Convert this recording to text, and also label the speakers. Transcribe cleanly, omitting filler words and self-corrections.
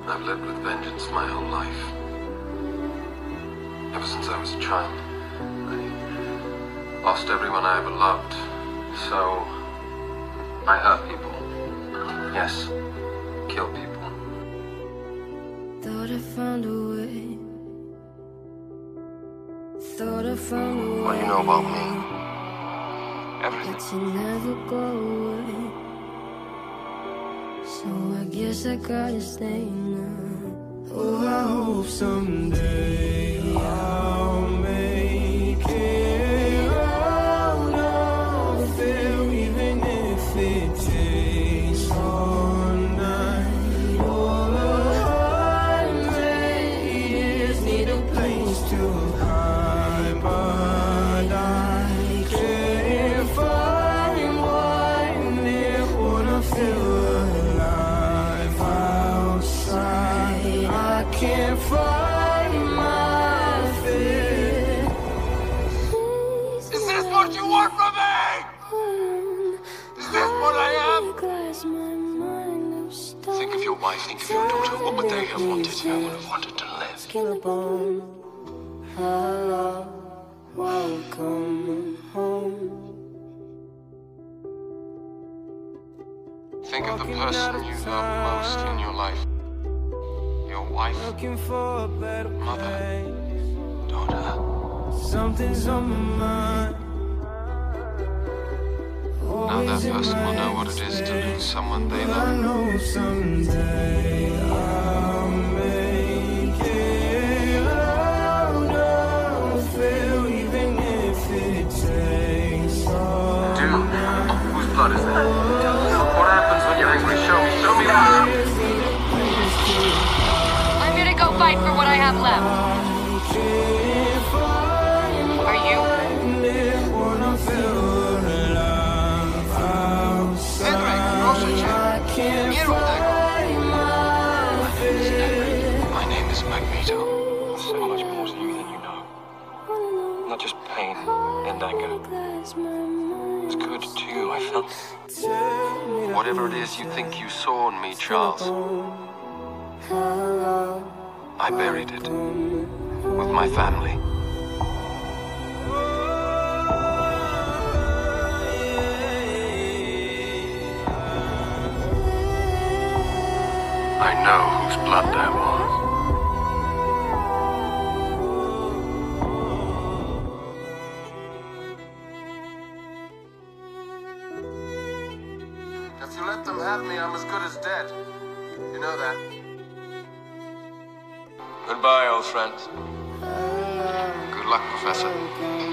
Speaker 1: I've lived with vengeance my whole life. Ever since I was a child. I lost everyone I ever loved. So I hurt people. Yes, kill people.
Speaker 2: Thought I found a way. Thought I found a way.
Speaker 1: What do you know about me? Everything.
Speaker 2: But you never go away. So I guess I gotta stay now. Oh, I hope someday I'll make it out of there, even if it takes all night. All the 100 years need a place to hide, but I can't find one there when I feel I can't find my fear.
Speaker 3: Is this what you want from me? Is this what I am?
Speaker 1: Think of your wife, think of your daughter. What would they have wanted? They would have wanted to live.
Speaker 2: Hello, welcome home.
Speaker 1: Think of the person you love most in your life. Your wife, mother, daughter.
Speaker 2: Something's on my mind.
Speaker 1: Now that person will know what it is to lose someone they
Speaker 2: I
Speaker 1: love.
Speaker 2: know someday I'll make it out of there, even if it takes all
Speaker 1: Dude,
Speaker 2: night.
Speaker 1: whose blood is that? What happens when you're angry? Show me that.
Speaker 4: I'm gonna go fight for what I have left. Are you?
Speaker 1: My name is Magneto. So much more to you than you know. Not just pain and anger. It's good too, I felt it. Whatever it is you think you saw in me, Charles, I buried it with my family. I know whose blood that was. If you let them have me, I'm as good as dead. You know that. Goodbye, old friend. Good luck, Professor.